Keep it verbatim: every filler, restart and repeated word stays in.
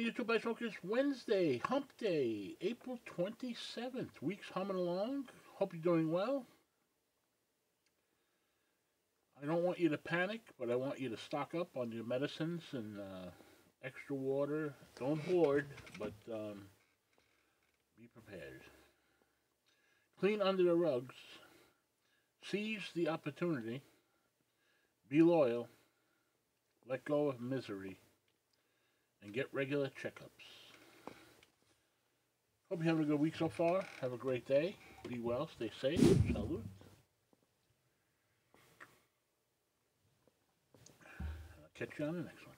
YouTube by Smokers. Wednesday, hump day, April twenty-seventh. Week's humming along. Hope you're doing well. I don't want you to panic, but I want you to stock up on your medicines and uh, extra water. Don't hoard, but um, be prepared. Clean under the rugs. Seize the opportunity. Be loyal. Let go of misery. And get regular checkups. Hope you're having a good week so far. Have a great day. Be well. Stay safe. Salute. I'll catch you on the next one.